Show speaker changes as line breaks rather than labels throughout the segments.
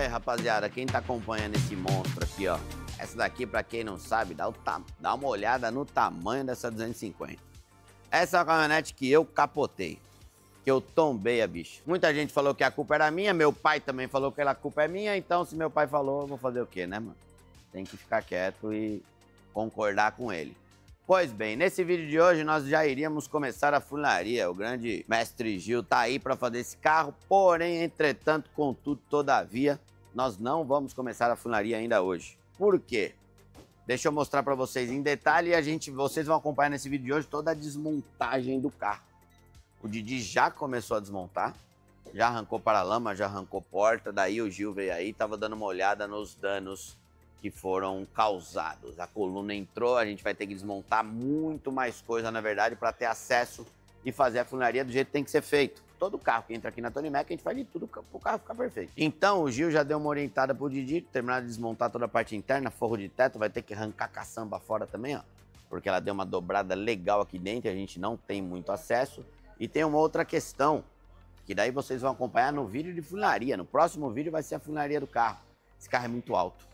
aí, rapaziada, quem tá acompanhando esse monstro aqui, ó. Essa daqui, pra quem não sabe, dá uma olhada no tamanho dessa 250. Essa é a caminhonete que eu capotei, que eu tombei a bicha. Muita gente falou que a culpa era minha, meu pai também falou que a culpa é minha, então se meu pai falou, eu vou fazer o quê, né, mano? Tem que ficar quieto e concordar com ele. Pois bem, nesse vídeo de hoje nós já iríamos começar a funilaria. O grande mestre Gil tá aí para fazer esse carro, porém, entretanto, contudo, todavia, nós não vamos começar a funilaria ainda hoje. Por quê? Deixa eu mostrar para vocês em detalhe e vocês vão acompanhar nesse vídeo de hoje toda a desmontagem do carro. O Didi já começou a desmontar, já arrancou paralama, já arrancou porta, daí o Gil veio aí, tava dando uma olhada nos danos que foram causados. A coluna entrou, a gente vai ter que desmontar muito mais coisa, na verdade, para ter acesso e fazer a funilaria do jeito que tem que ser feito. Todo carro que entra aqui na Tony Mac, a gente faz de tudo para o carro ficar perfeito. Então, o Gil já deu uma orientada pro Didi, terminar de desmontar toda a parte interna, forro de teto, vai ter que arrancar a caçamba fora também, ó, porque ela deu uma dobrada legal aqui dentro, a gente não tem muito acesso. E tem uma outra questão, que daí vocês vão acompanhar no vídeo de funilaria. No próximo vídeo vai ser a funilaria do carro. Esse carro é muito alto.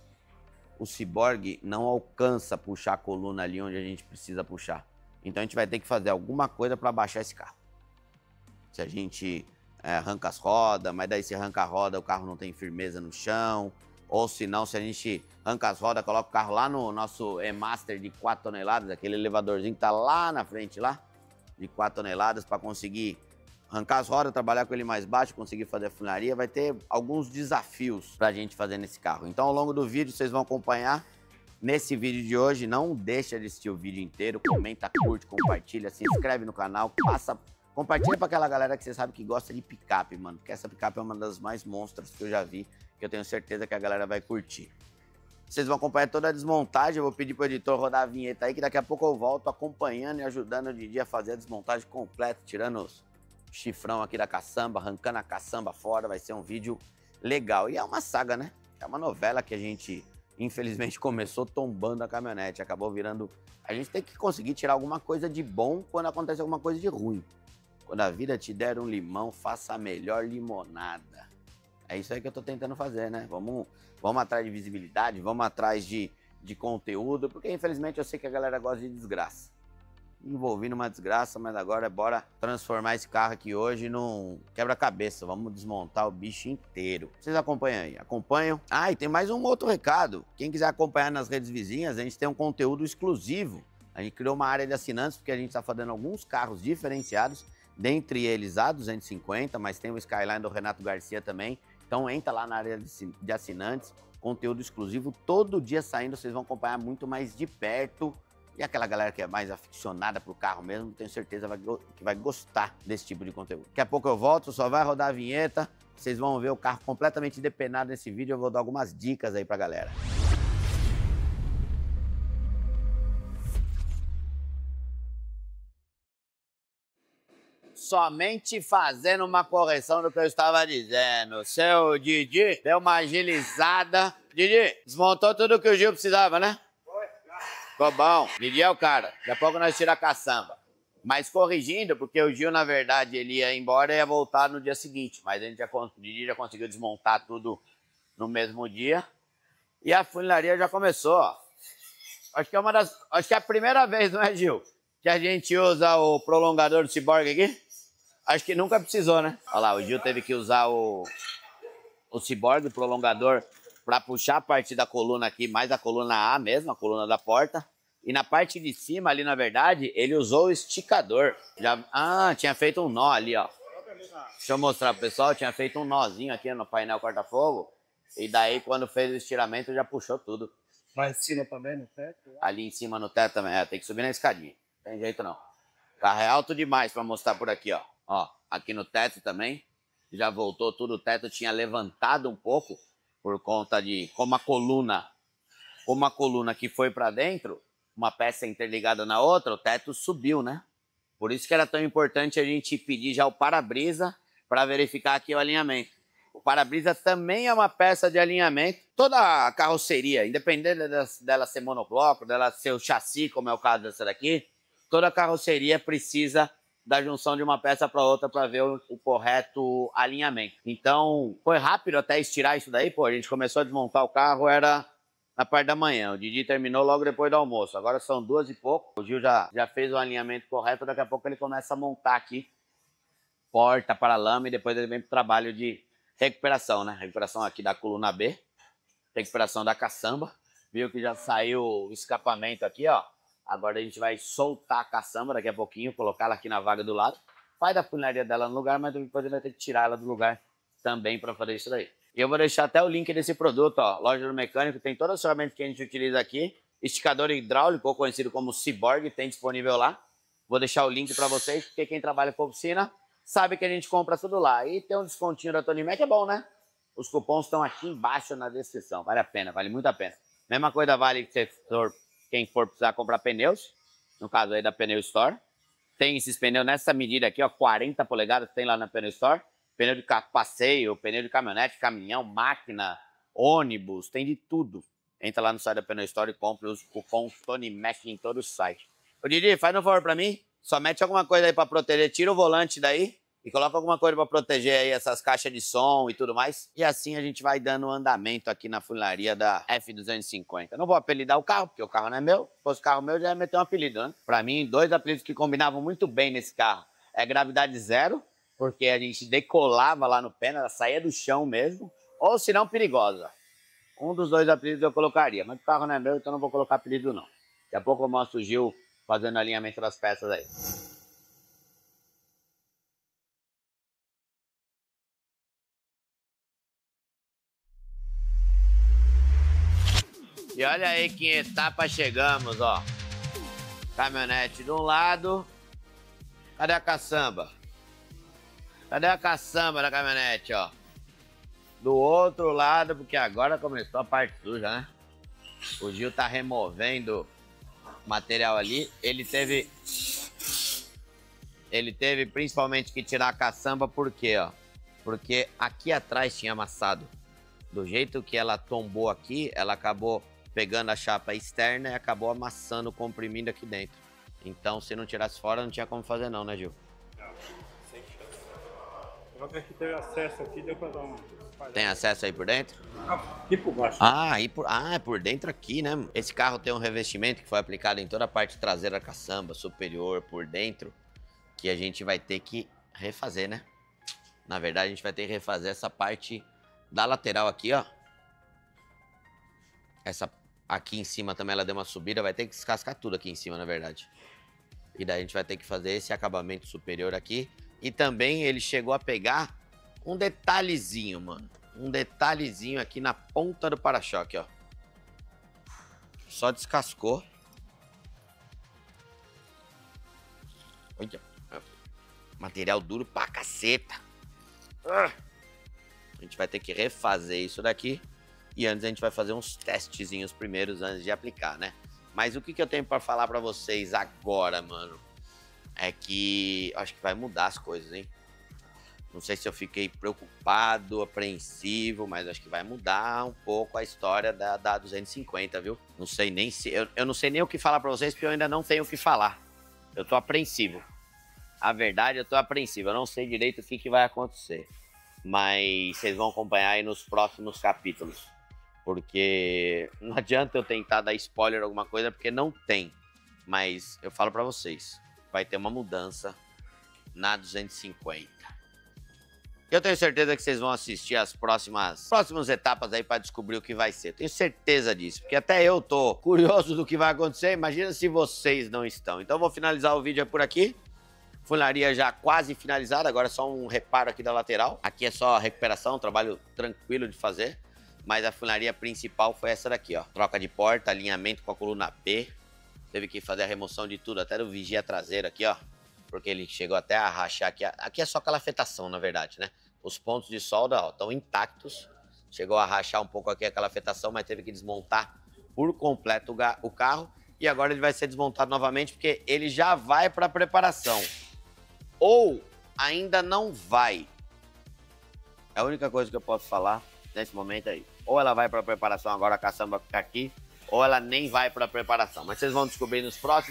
O Cyborg não alcança puxar a coluna ali onde a gente precisa puxar. Então a gente vai ter que fazer alguma coisa para baixar esse carro. Se a gente arranca as rodas, mas daí se arranca a roda o carro não tem firmeza no chão. Ou se não, se a gente arranca as rodas, coloca o carro lá no nosso E-Master de 4 toneladas, aquele elevadorzinho que tá lá na frente lá, de 4 toneladas, para conseguir arrancar as rodas, trabalhar com ele mais baixo, conseguir fazer a funilaria, vai ter alguns desafios pra gente fazer nesse carro. Então, ao longo do vídeo, vocês vão acompanhar. Nesse vídeo de hoje, não deixa de assistir o vídeo inteiro, comenta, curte, compartilha, se inscreve no canal, compartilha pra aquela galera que você sabe que gosta de picape, mano, porque essa picape é uma das mais monstras que eu já vi, que eu tenho certeza que a galera vai curtir. Vocês vão acompanhar toda a desmontagem, eu vou pedir pro editor rodar a vinheta aí, que daqui a pouco eu volto acompanhando e ajudando o Didi a fazer a desmontagem completa, tirando os chifrão aqui da caçamba, arrancando a caçamba fora, vai ser um vídeo legal. E é uma saga, né? É uma novela que a gente, infelizmente, começou tombando a caminhonete, acabou virando... A gente tem que conseguir tirar alguma coisa de bom quando acontece alguma coisa de ruim. Quando a vida te der um limão, faça a melhor limonada. É isso aí que eu tô tentando fazer, né? Vamos atrás de visibilidade, vamos atrás de conteúdo, porque infelizmente eu sei que a galera gosta de desgraça. Envolvi numa desgraça, mas agora bora transformar esse carro aqui hoje num quebra-cabeça. Vamos desmontar o bicho inteiro. Vocês acompanham aí? Acompanham? Ah, e tem mais um outro recado. Quem quiser acompanhar nas redes vizinhas, a gente tem um conteúdo exclusivo. A gente criou uma área de assinantes, porque a gente está fazendo alguns carros diferenciados, dentre eles a 250, mas tem o Skyline do Renato Garcia também. Então entra lá na área de assinantes, conteúdo exclusivo, todo dia saindo, vocês vão acompanhar muito mais de perto. E aquela galera que é mais aficionada pro carro mesmo, tenho certeza que vai gostar desse tipo de conteúdo. Daqui a pouco eu volto, só vai rodar a vinheta, vocês vão ver o carro completamente depenado nesse vídeo, eu vou dar algumas dicas aí pra galera. Somente fazendo uma correção do que eu estava dizendo. Seu Didi deu uma agilizada. Didi, desmontou tudo que o Gil precisava, né? Ficou bom. Didi é o cara. Daqui a pouco nós tiramos a caçamba. Mas corrigindo, porque o Gil, na verdade, ele ia embora e ia voltar no dia seguinte. Mas o Didi já conseguiu desmontar tudo no mesmo dia. E a funilaria já começou, ó. Acho que é a primeira vez, não é, Gil? Que a gente usa o prolongador do Cyborg aqui. Acho que nunca precisou, né? Olha lá, o Gil teve que usar o Cyborg, o prolongador, para puxar a parte da coluna aqui, mais a coluna A mesmo, a coluna da porta. E na parte de cima ali, na verdade, ele usou o esticador. Tinha feito um nó ali, ó. Deixa eu mostrar pro pessoal, tinha feito um nozinho aqui no painel corta-fogo. E daí, quando fez o estiramento, já puxou tudo.
Lá em cima também, no teto?
Ali em cima no teto também, tem que subir na escadinha. Não tem jeito não. O carro é alto demais para mostrar por aqui, ó. Ó, aqui no teto também. Já voltou tudo, o teto tinha levantado um pouco. Por conta de como a coluna que foi para dentro, uma peça interligada na outra, o teto subiu, né? Por isso que era tão importante a gente pedir já o para-brisa para verificar aqui o alinhamento. O para-brisa também é uma peça de alinhamento. Toda a carroceria, independente dela ser monobloco, dela ser o chassi, como é o caso dessa daqui, toda a carroceria precisa da junção de uma peça para outra para ver o correto alinhamento. Então, foi rápido até estirar isso daí, pô. A gente começou a desmontar o carro, era na parte da manhã. O Didi terminou logo depois do almoço. Agora são 2 e pouco. O Gil já fez o alinhamento correto. Daqui a pouco ele começa a montar aqui porta, paralama, e depois ele vem pro trabalho de recuperação, né? Recuperação aqui da coluna B, recuperação da caçamba. Viu que já saiu o escapamento aqui, ó. Agora a gente vai soltar a caçamba daqui a pouquinho, colocar ela aqui na vaga do lado. Faz a funilaria dela no lugar, mas depois ele vai ter que tirar ela do lugar também para fazer isso daí. E eu vou deixar até o link desse produto, ó. Loja do Mecânico, tem todas as ferramentas que a gente utiliza aqui. Esticador hidráulico, ou conhecido como Cyborg, tem disponível lá. Vou deixar o link para vocês, porque quem trabalha com oficina sabe que a gente compra tudo lá. E tem um descontinho da Tony Mac, é bom, né? Os cupons estão aqui embaixo na descrição. Vale a pena, vale muito a pena. Mesma coisa vale quem for precisar comprar pneus. No caso aí da Pneu Store. Tem esses pneus nessa medida aqui, ó. 40 polegadas tem lá na Pneu Store. Pneu de passeio, pneu de caminhonete, caminhão, máquina, ônibus. Tem de tudo. Entra lá no site da Pneu Store e compra os cupons Tony Mac em todo o site. Ô Didi, faz um favor pra mim. Só mete alguma coisa aí pra proteger. Tira o volante daí e coloca alguma coisa pra proteger aí essas caixas de som e tudo mais. E assim a gente vai dando andamento aqui na funilaria da F250. Eu não vou apelidar o carro, porque o carro não é meu. Se fosse carro meu, eu já ia meter um apelido, né? Pra mim, 2 apelidos que combinavam muito bem nesse carro. É gravidade zero, porque a gente decolava lá no pé, ela saía do chão mesmo. Ou se não, perigosa. Um dos 2 apelidos eu colocaria. Mas o carro não é meu, então não vou colocar apelido não. Daqui a pouco eu mostro o Gil fazendo alinhamento das peças aí. E olha aí que etapa chegamos, ó. Caminhonete de um lado. Cadê a caçamba? Cadê a caçamba da caminhonete, ó? Do outro lado, porque agora começou a parte suja, né? O Gil tá removendo material ali. Ele teve principalmente que tirar a caçamba, por quê, ó? Porque aqui atrás tinha amassado. Do jeito que ela tombou aqui, ela acabou pegando a chapa externa e acabou amassando, comprimindo aqui dentro. Então, se não tirasse fora, não tinha como fazer não, né, Gil?
Não, sem chance. Eu vou ver que teve acesso aqui, deu pra dar uma...
Tem acesso aí por dentro?
Aqui por baixo.
É por dentro aqui, né? Esse carro tem um revestimento que foi aplicado em toda a parte traseira da caçamba, superior, por dentro, que a gente vai ter que refazer, né? Na verdade, a gente vai ter que refazer essa parte da lateral aqui, ó. Essa aqui em cima também ela deu uma subida, vai ter que descascar tudo aqui em cima, na verdade. E daí a gente vai ter que fazer esse acabamento superior aqui. E também ele chegou a pegar um detalhezinho, mano. Um detalhezinho aqui na ponta do para-choque, ó. Só descascou. Olha. Material duro pra caceta. A gente vai ter que refazer isso daqui. E antes a gente vai fazer uns testezinhos primeiros antes de aplicar, né? Mas o que eu tenho pra falar pra vocês agora, mano, é que acho que vai mudar as coisas, hein? Não sei se eu fiquei preocupado, apreensivo, mas acho que vai mudar um pouco a história da 250, viu? Não sei nem se... Eu não sei nem o que falar pra vocês, porque eu ainda não tenho o que falar. Eu tô apreensivo. A verdade, eu tô apreensivo. Eu não sei direito o que vai acontecer. Mas vocês vão acompanhar aí nos próximos capítulos. Porque não adianta eu tentar dar spoiler alguma coisa, porque não tem. Mas eu falo pra vocês, vai ter uma mudança na 250. Eu tenho certeza que vocês vão assistir as próximas etapas aí para descobrir o que vai ser. Tenho certeza disso, porque até eu tô curioso do que vai acontecer. Imagina se vocês não estão. Então eu vou finalizar o vídeo por aqui. Funilaria já quase finalizada, agora é só um reparo aqui da lateral. Aqui é só a recuperação, um trabalho tranquilo de fazer. Mas a funilaria principal foi essa daqui, ó. Troca de porta, alinhamento com a coluna B. Teve que fazer a remoção de tudo, até do vigia traseiro aqui, ó. Porque ele chegou até a rachar aqui. Aqui é só calafetação, na verdade, né? Os pontos de solda, ó, estão intactos. Chegou a rachar um pouco aqui a calafetação, mas teve que desmontar por completo o carro. E agora ele vai ser desmontado novamente, porque ele já vai para preparação. Ou ainda não vai. É a única coisa que eu posso falar nesse momento aí. Ou ela vai para preparação agora, a caçamba fica aqui, ou ela nem vai para preparação. Mas vocês vão descobrir nos próximos.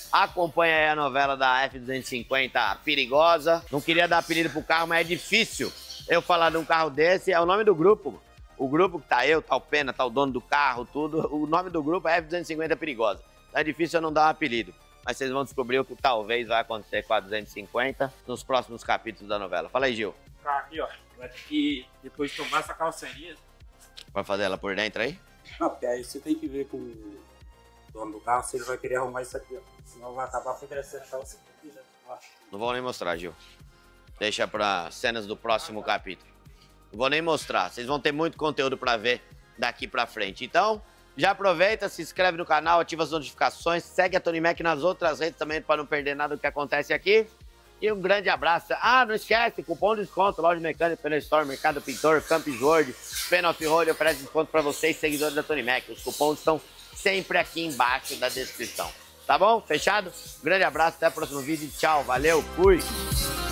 Acompanha aí a novela da F-250 Perigosa. Não queria dar apelido pro carro, mas é difícil eu falar de um carro desse. É o nome do grupo. O grupo que tá eu, tá o Pena, tá o dono do carro, tudo. O nome do grupo é F-250 Perigosa. É difícil eu não dar um apelido. Mas vocês vão descobrir o que talvez vai acontecer com a 250 nos próximos capítulos da novela. Fala aí, Gil.
Tá aqui, ó. Vai ter que depois tomar essa calceria.
Vai fazer ela por dentro aí?
Não, porque aí você tem que ver com o dono do carro se ele vai querer arrumar isso aqui, ó. Senão vai acabar fazendo essa calça aqui.
Não vou nem mostrar, Gil. Deixa para cenas do próximo capítulo. Não vou nem mostrar. Vocês vão ter muito conteúdo para ver daqui para frente. Então, já aproveita, se inscreve no canal, ativa as notificações, segue a Tony Mac nas outras redes também para não perder nada do que acontece aqui. E um grande abraço. Ah, não esquece, cupom de desconto, loja mecânica, Pneu Store, Mercado Pintor, Campus World, Pena Off-Road oferece desconto para vocês, seguidores da Tony Mac. Os cupons estão sempre aqui embaixo da descrição. Tá bom? Fechado? Um grande abraço, até o próximo vídeo. Tchau, valeu, fui!